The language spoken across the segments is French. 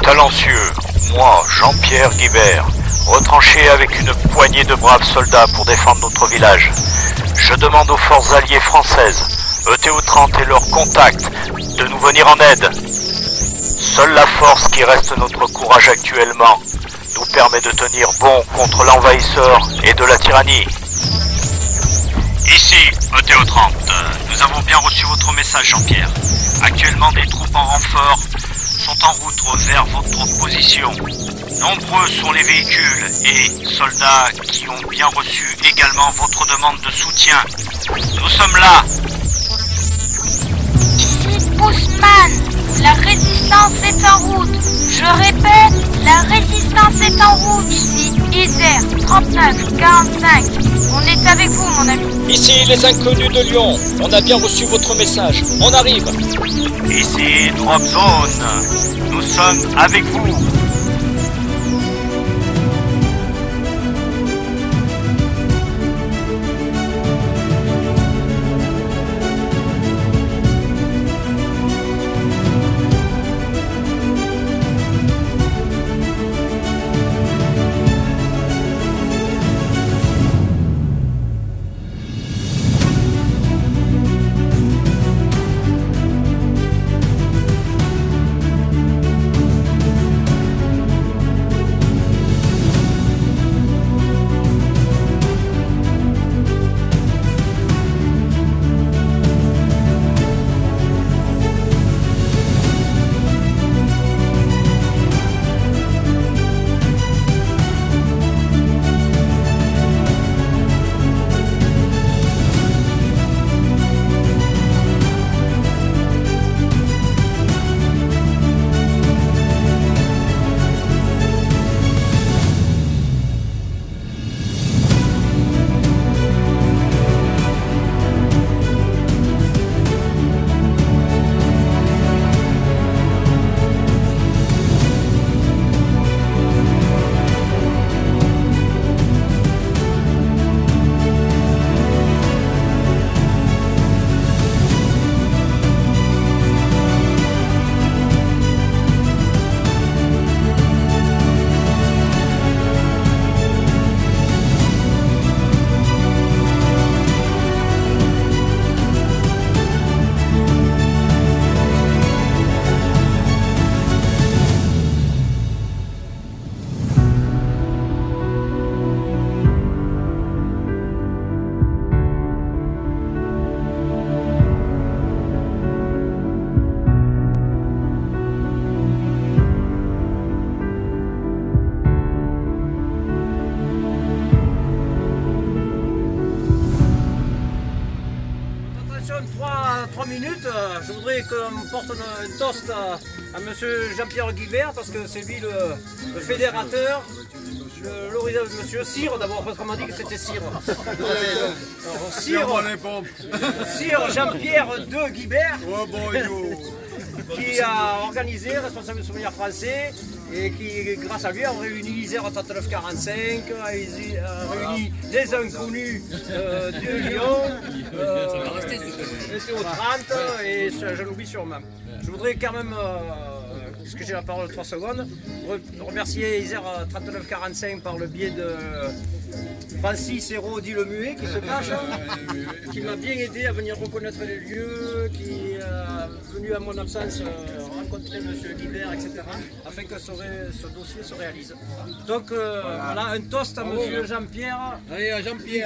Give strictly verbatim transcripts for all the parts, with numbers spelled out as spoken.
Talentueux, moi, Jean-Pierre Guibert, retranché avec une poignée de braves soldats pour défendre notre village. Je demande aux forces alliées françaises, E T O trente et leurs contacts, de nous venir en aide. Seule la force qui reste notre courage actuellement nous permet de tenir bon contre l'envahisseur et de la tyrannie. Ici, E T O trente, nous avons bien reçu votre message, Jean-Pierre. Actuellement, des troupes en renfort sont en route vers votre position. Nombreux sont les véhicules et soldats qui ont bien reçu également votre demande de soutien. Nous sommes là. Ici Bushman, la résistance est en route. Je répète, la résistance est en route. Ici Isère, trente-neuf quarante-cinq. On est avec vous, mon ami. Ici les inconnus de Lyon, on a bien reçu votre message. On arrive. Ici Drop Zone, nous sommes avec vous. trois minutes, je voudrais qu'on porte un, un toast à, à monsieur Jean-Pierre Guibert parce que c'est lui le, le fédérateur, l'horizon de monsieur Cyr, d'abord parce qu'on m'a dit que c'était Cyr. Cyr Jean-Pierre de Guibert, qui a organisé, responsable du souvenir français, et qui, grâce à lui, a réuni Isère trente-neuf quarante-cinq, a réuni les inconnus euh, de Lyon, euh, E T O trente, et je l'oublie sûrement. Je voudrais quand même, euh, parce que j'ai la parole trois secondes, remercier Isère trente-neuf quarante-cinq par le biais de Francis Hérault dit le muet qui se cache, qui m'a bien aidé à venir reconnaître les lieux, qui est venu à mon absence euh, rencontrer M. Guibert, et cetera, afin que ce, ce dossier se réalise. Donc euh, voilà. Voilà, un toast à M. Jean-Pierre. Allez, à Jean-Pierre.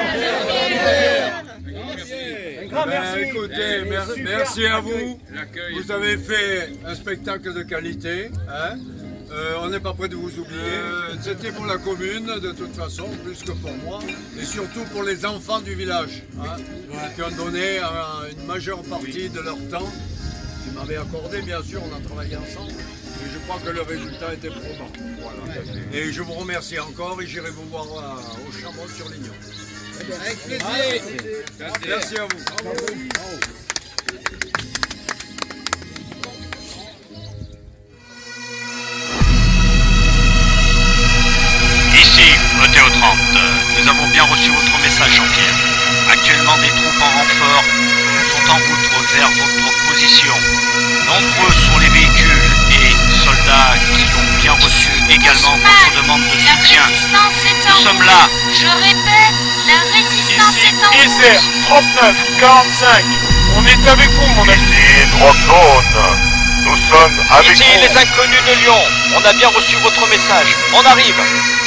Un grand merci. Ben, écoutez, merci, merci à vous. Vous avez fait un spectacle de qualité. Hein. Euh, on n'est pas prêt de vous oublier. Euh, C'était pour la commune, de toute façon, plus que pour moi. Et surtout pour les enfants du village, hein, ouais. qui ont donné euh, une majeure partie oui. de leur temps. Ils m'avaient accordé, bien sûr, on a travaillé ensemble. Et je crois que le résultat était probant. Voilà. Et je vous remercie encore et j'irai vous voir euh, au Chamon sur Lignon. Avec plaisir. Allez. Merci à vous. Bravo. Bravo. Ici, E T O trente, nous avons bien reçu votre message, Jean-Pierre. Actuellement, des troupes en renfort sont en route vers votre position. Nombreux sont les véhicules et soldats également votre demande de La soutien. résistance est en Nous sommes route. là. Je répète, la résistance Ici, est en route. Isère, trente-neuf quarante-cinq. On est avec vous, mon ami. Ici, Drop-Zone. Nous sommes avec Ici vous. les inconnus de Lyon. On a bien reçu votre message. On arrive.